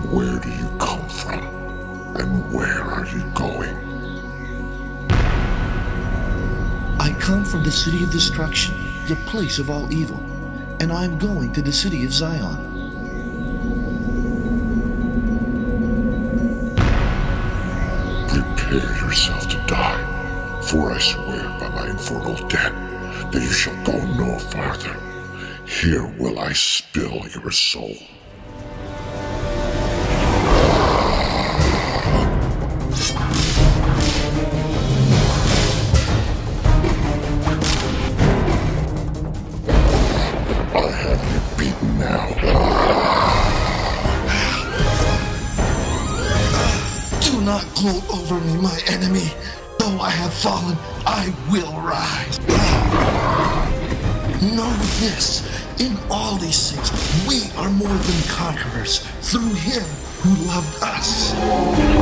Where do you come from? And where are you going? I come from the city of destruction, the place of all evil, and I am going to the city of Zion. Prepare yourself to die, for I swear by my infernal debt that you shall go no farther. Here will I spill your soul. I have you beaten now. Do not gloat over me, my enemy. Though I have fallen, I will rise. Know this, in all these things, we are more than conquerors through him who loved us.